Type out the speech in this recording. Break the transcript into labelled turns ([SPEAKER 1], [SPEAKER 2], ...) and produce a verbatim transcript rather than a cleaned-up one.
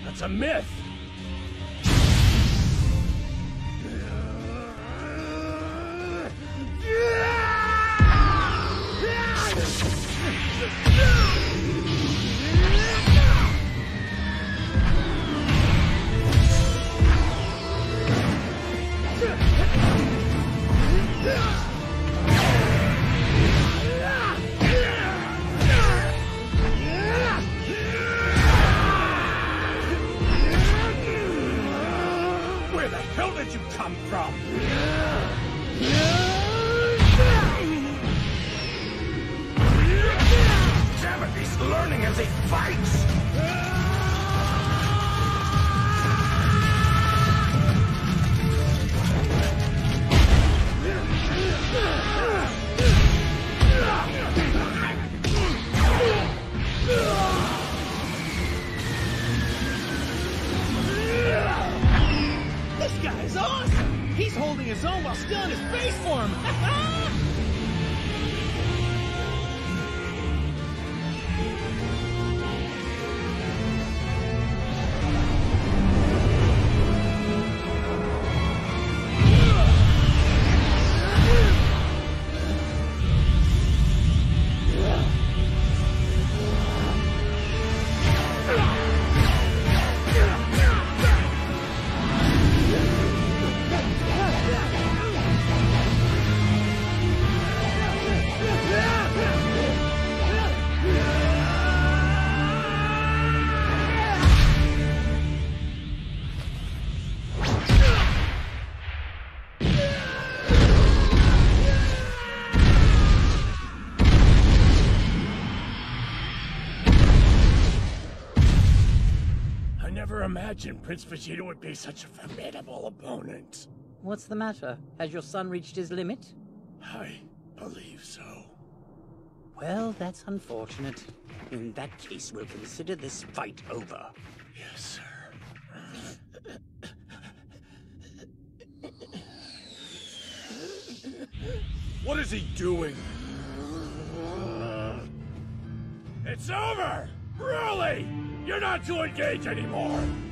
[SPEAKER 1] That's a myth! Where the hell did you come from? Tamothy's learning as he fights!
[SPEAKER 2] This guy's awesome! He's holding his own while still in his face form!
[SPEAKER 1] I never imagined Prince Vajitdo would be such a formidable opponent.
[SPEAKER 3] What's the matter? Has your son reached his limit?
[SPEAKER 1] I believe so.
[SPEAKER 3] Well, that's unfortunate. In that case, we'll consider this fight over.
[SPEAKER 1] Yes, sir. What is he doing? It's over! Really! You're not to engage anymore!